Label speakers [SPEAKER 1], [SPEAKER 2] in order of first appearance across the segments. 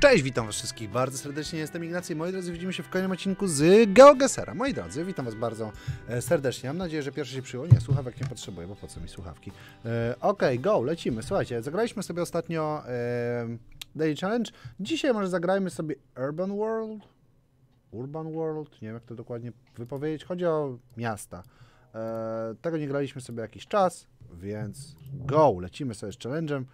[SPEAKER 1] Cześć, witam was wszystkich bardzo serdecznie, jestem Ignacy i moi drodzy, widzimy się w kolejnym odcinku z GeoGesera. Moi drodzy, witam was bardzo serdecznie, mam nadzieję, że pierwszy się przyjął. Nie, słuchawek nie potrzebuję, bo po co mi słuchawki? Okej, go, lecimy. Słuchajcie, zagraliśmy sobie ostatnio Daily Challenge. Dzisiaj może zagrajmy sobie Urban World, nie wiem jak to dokładnie wypowiedzieć, chodzi o miasta. Tego nie graliśmy sobie jakiś czas, więc go, lecimy sobie z challenge'em.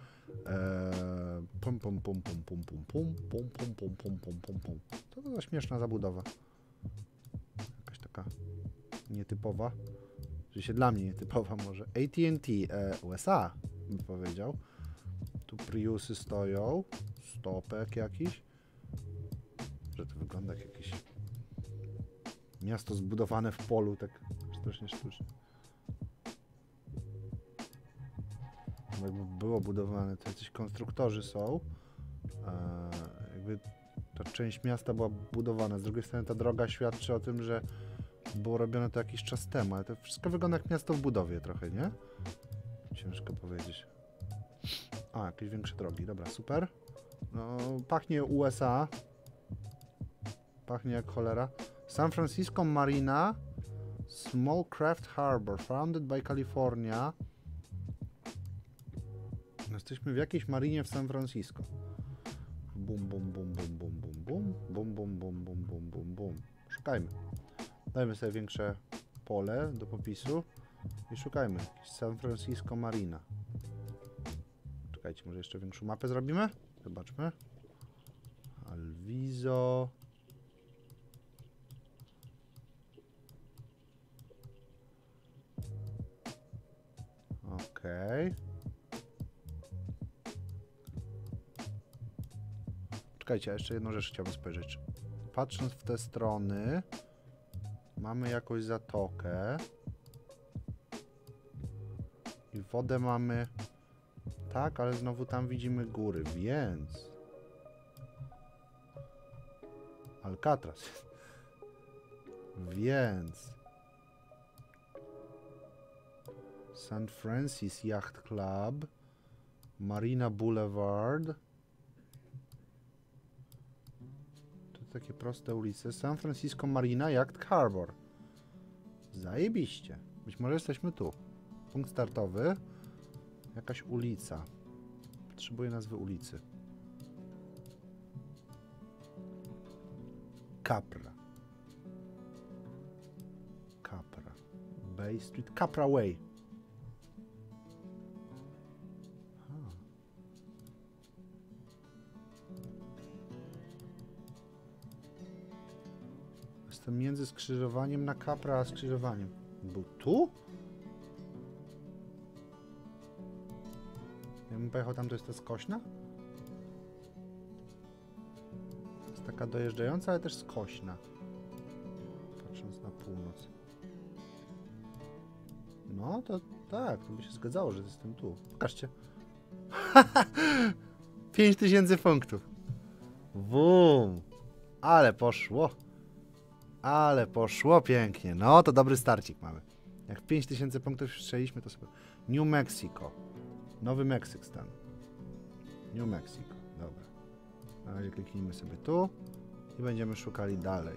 [SPEAKER 1] Co to za śmieszna zabudowa? Jakaś taka nietypowa. Że się dla mnie nietypowa może. AT&T USA bym powiedział. Tu Priusy stoją. Stopek jakiś. Że to wygląda jak jakieś miasto zbudowane w polu, tak strasznie sztucznie. Jakby było budowane, to jacyś konstruktorzy są. Jakby ta część miasta była budowana. Z drugiej strony ta droga świadczy o tym, że było robione to jakiś czas temu, ale to wszystko wygląda jak miasto w budowie trochę, nie? Ciężko powiedzieć. A, jakieś większe drogi, dobra, super. No, pachnie USA. Pachnie jak cholera. San Francisco Marina, Small Craft Harbor, founded by California. Jesteśmy w jakiejś marinie w San Francisco. Bum, bum, bum, bum, bum, bum, bum, bum, bum, bum, bum, bum, bum, bum. Szukajmy. Dajmy sobie większe pole do popisu i szukajmy. San Francisco Marina. Czekajcie, może jeszcze większą mapę zrobimy? Zobaczmy. Alviso. Okej. Czekajcie, jeszcze jedną rzecz chciałbym spojrzeć. Patrząc w te strony, mamy jakąś zatokę. I wodę mamy... Tak, ale znowu tam widzimy góry, więc... Alcatraz. Więc... St. Francis Yacht Club, Marina Boulevard. Takie proste ulice. San Francisco Marina Yacht Harbor. Zajebiście. Być może jesteśmy tu. Punkt startowy. Jakaś ulica. Potrzebuję nazwy ulicy. Capra. Capra. Bay Street. Capra Way. Jestem między skrzyżowaniem na Capra a skrzyżowaniem. Był tu? Jakbym pojechał tam, to jest ta skośna? Jest taka dojeżdżająca, ale też skośna. Patrząc na północ. No, to tak, to by się zgadzało, że jestem tu. Pokażcie. 5000 punktów. Wum! Ale poszło. Ale poszło pięknie. No, to dobry starcik mamy. Jak 5000 punktów strzeliśmy, to sobie... New Mexico. Nowy Meksyk stan. New Mexico. Dobra. Na razie kliknijmy sobie tu i będziemy szukali dalej.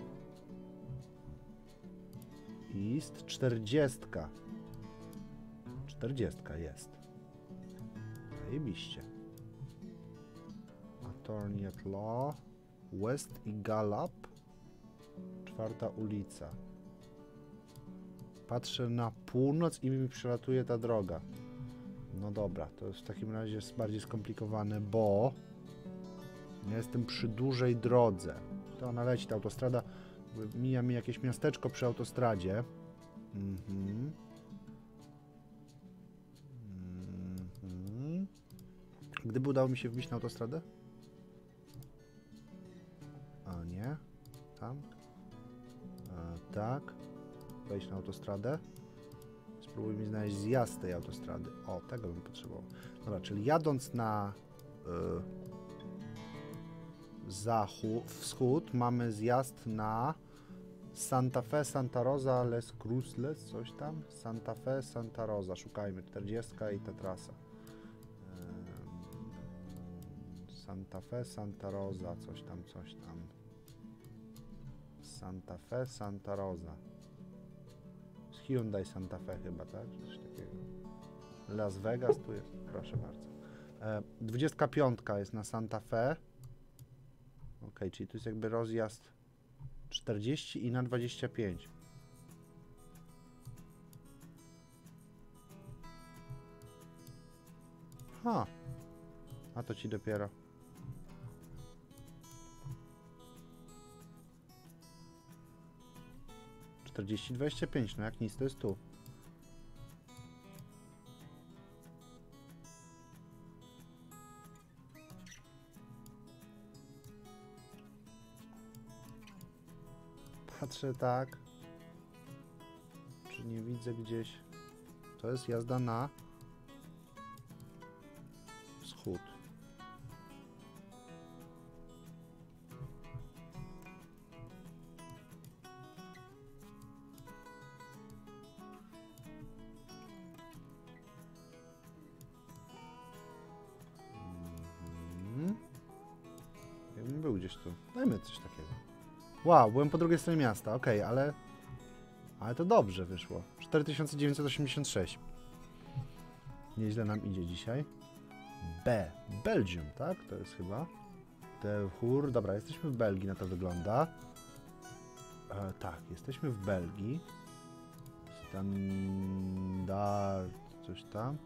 [SPEAKER 1] East 40. 40 jest. Zajebiście. Attorney at Law. West i Gallup. 4. ulica. Patrzę na północ i mi przelatuje ta droga. No dobra, to w takim razie jest bardziej skomplikowane, bo ja jestem przy dużej drodze. To ona leci, ta autostrada. Mija mi jakieś miasteczko przy autostradzie. Gdyby udało mi się wbić na autostradę? A nie. Tam. Tak. Wejść na autostradę. Spróbuj mi znaleźć zjazd z tej autostrady. O, tego bym potrzebował. Dobra, czyli jadąc na wschód mamy zjazd na Santa Fe, Santa Rosa, Les Cruces, coś tam. Santa Fe, Santa Rosa. Szukajmy. 40 i ta trasa. Santa Fe, Santa Rosa, coś tam, coś tam. Santa Fe, Santa Rosa. Hyundai Santa Fe chyba, tak? Coś takiego. Las Vegas tu jest, proszę bardzo. 25 jest na Santa Fe. Ok, czyli tu jest jakby rozjazd 40 i na 25. Ha, a to ci dopiero. Czterdzieści 25, no jak nic to jest tu. Patrzę tak. Czy nie widzę gdzieś. To jest jazda na wschód. Jakbym był gdzieś tu. Dajmy coś takiego. Wow, byłem po drugiej stronie miasta. Okej, ale to dobrze wyszło. 4986. Nieźle nam idzie dzisiaj. Belgium, tak? To jest chyba. Telchur. Dobra, jesteśmy w Belgii, na to wygląda. Tak, jesteśmy w Belgii. Standard, coś tam.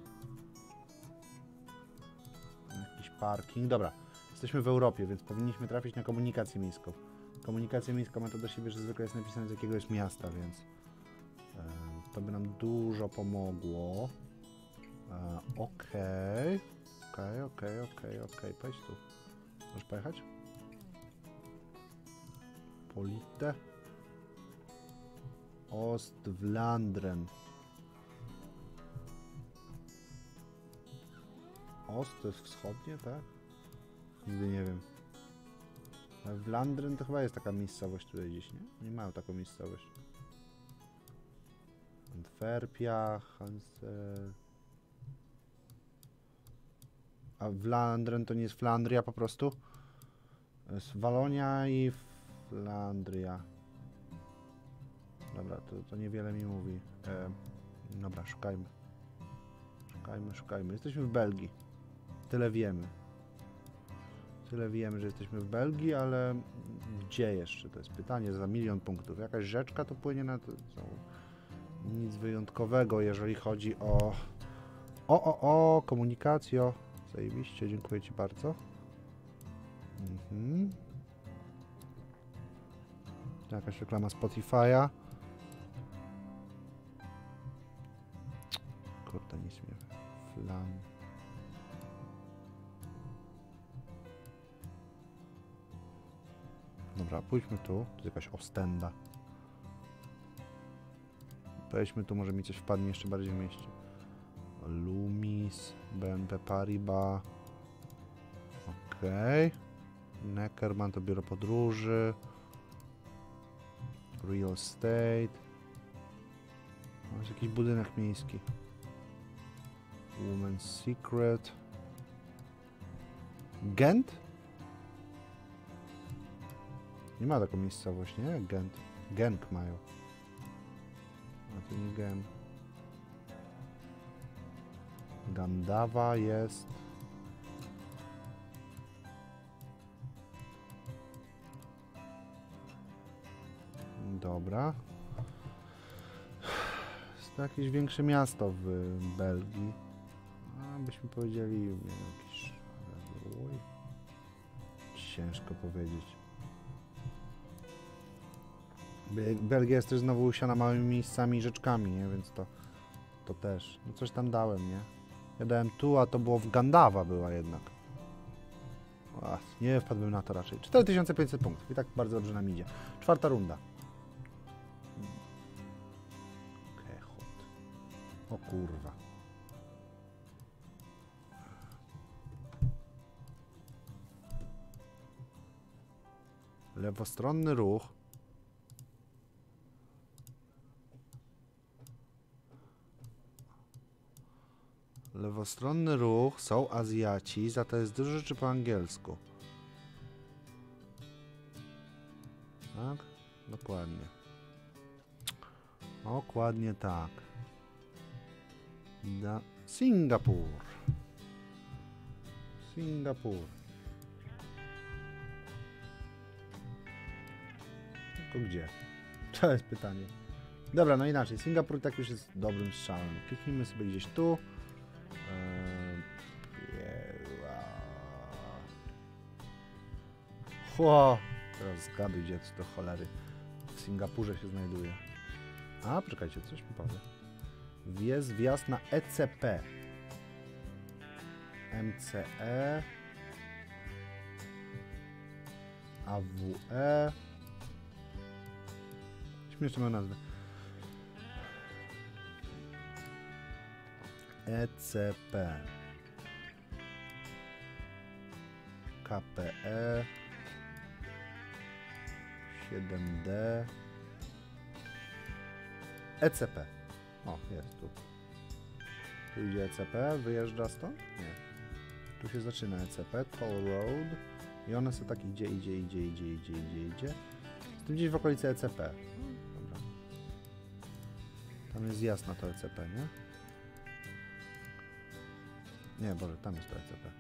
[SPEAKER 1] Jakiś parking. Dobra, jesteśmy w Europie, więc powinniśmy trafić na komunikację miejską. Komunikacja miejska ma to do siebie, że zwykle jest napisane z jakiegoś miasta, więc to by nam dużo pomogło. Okej. Pojdź tu. Możesz pojechać? Polite. Ostwlandren. Ost to jest wschodnie, tak? Nigdy nie wiem. Wlandren to chyba jest taka miejscowość tutaj gdzieś, nie? Nie mają taką miejscowość. Antwerpia, Hansel. A Wlandren to nie jest Flandria po prostu? To jest Walonia i Flandria. Dobra, to niewiele mi mówi. Dobra, szukajmy. Szukajmy. Jesteśmy w Belgii. Tyle wiemy. Że jesteśmy w Belgii, ale gdzie jeszcze? To jest pytanie za 1 000 000 punktów. Jakaś rzeczka to płynie na to. Nic wyjątkowego, jeżeli chodzi o komunikację. Zajebiście, dziękuję Ci bardzo. Jakaś reklama Spotify'a. Kurde, nic mnie. Dobra, pójdźmy tu. To jest jakaś Ostenda. Pojedźmy tu, może mi coś wpadnie jeszcze bardziej w mieście. Loomis, BNP Paribas. Okej. Neckermann to biuro podróży. Real estate. To jest jakiś budynek miejski. Woman's Secret. Gent? Nie ma taką miejscowość, nie? Gent. Genk mają. A to nie Gen. Gandawa jest. Dobra. Jest to jakieś większe miasto w Belgii. A byśmy powiedzieli, nie wiem, jakiś... Ciężko powiedzieć. Belgia jest też znowu usiana małymi miejscami i rzeczkami, nie? Więc to też. No coś tam dałem, nie? Ja dałem tu, a to było w Gandawa była jednak. Nie wpadłbym na to raczej. 4500 punktów. I tak bardzo dobrze nam idzie. 4. runda. Kechot. O kurwa. Lewostronny ruch. lewostronny ruch, są Azjaci, za to jest dużo rzeczy po angielsku. Tak? Dokładnie. Dokładnie tak. Singapur. Singapur. Tylko gdzie? To jest pytanie. Dobra, no inaczej. Singapur tak już jest dobrym strzałem. Kliknijmy sobie gdzieś tu. Teraz zgaduj, gdzie to cholery. W Singapurze się znajduje. A, czekajcie, coś mi powie. Jest wjazd na ECP. MCE. AWE. Śmieszne ma nazwę. ECP. KPE. 7D. ECP. O, jest tu. Tu idzie ECP, wyjeżdża stąd? Nie. Tu się zaczyna ECP, Toll Road. I one są tak idzie. Jestem gdzieś w okolicy ECP. Dobra. Tam jest jasno to ECP, nie? Nie, Boże, tam jest to ECP.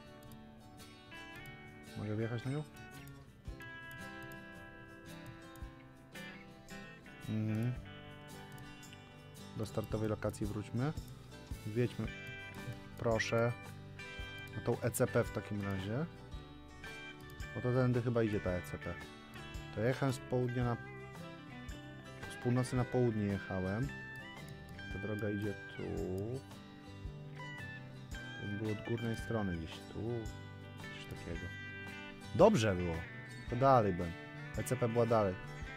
[SPEAKER 1] Mogę wjechać na nią? Do startowej lokacji wróćmy. Wjedźmy, proszę, na tą ECP w takim razie. Bo to tędy chyba idzie ta ECP. To jechałem z południa na... Z północy na południe jechałem. Ta droga idzie tu. To było od górnej strony gdzieś tu. Coś takiego. Dobrze było. To dalej będę. ECP była dalej.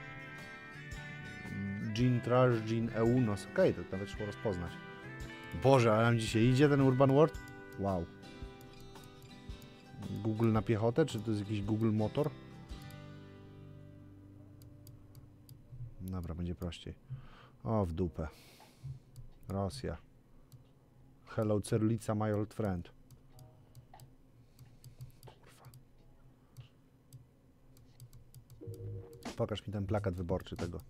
[SPEAKER 1] Jean Trash, Jean Eunos. Okej, to nawet szło rozpoznać. Boże, ale nam dzisiaj idzie ten Urban World? Wow. Google na piechotę? Czy to jest jakiś Google Motor? Dobra, będzie prościej. O, w dupę. Rosja. Hello, Cyrylica, my old friend. Kurwa. Pokaż mi ten plakat wyborczy tego.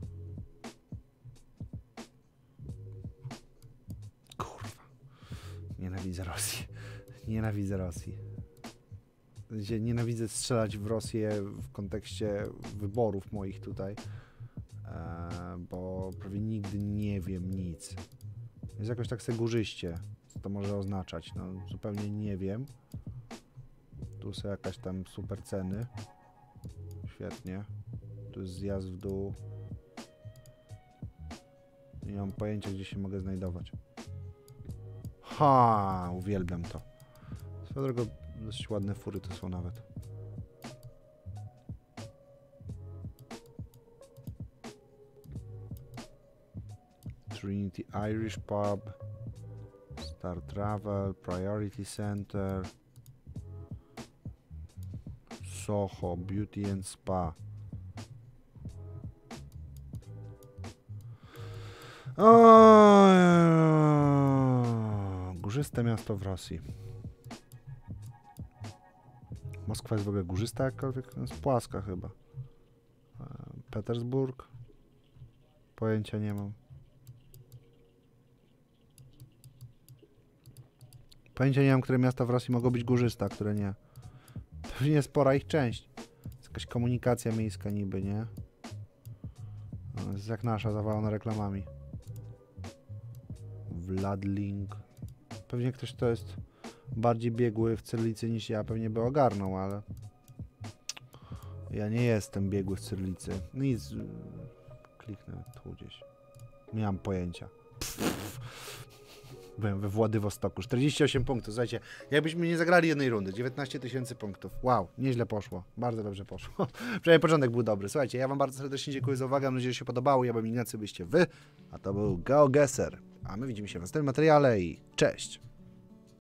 [SPEAKER 1] Nienawidzę Rosji. Nienawidzę Rosji. Nienawidzę strzelać w Rosję w kontekście wyborów moich tutaj, bo prawie nigdy nie wiem nic. Jest jakoś tak segurzyście, co to może oznaczać. No, zupełnie nie wiem. Tu są jakaś tam super ceny. Świetnie. Tu jest zjazd w dół. Nie mam pojęcia, gdzie się mogę znajdować. Ha, uwielbiam to. Swoją drogą, dość ładne fury to są nawet. Trinity Irish Pub, Star Travel, Priority Center, Soho, Beauty and Spa. Górzyste miasto w Rosji. Moskwa jest w ogóle górzysta jakkolwiek? Jest płaska chyba. Petersburg? Pojęcia nie mam. Pojęcia nie mam, które miasta w Rosji mogą być górzyste, a które nie. Pewnie spora ich część. Jest jakaś komunikacja miejska niby, nie? No, jest jak nasza, zawalona reklamami. Wladlink. Pewnie ktoś, kto jest bardziej biegły w Cyrylicy niż ja, pewnie by ogarnął, ale ja nie jestem biegły w Cyrylicy. Nic. Kliknę tu gdzieś. Nie mam pojęcia. Byłem we Władywostoku. 48 punktów. Słuchajcie, jakbyśmy nie zagrali jednej rundy. 19 000 punktów. Wow, nieźle poszło. Bardzo dobrze poszło. Przynajmniej początek był dobry. Słuchajcie, ja wam bardzo serdecznie dziękuję za uwagę. Mam nadzieję, że się podobało. Ja bym Ignacy, byście wy. A to był GeoGuessr. A my widzimy się w następnym materiale i cześć!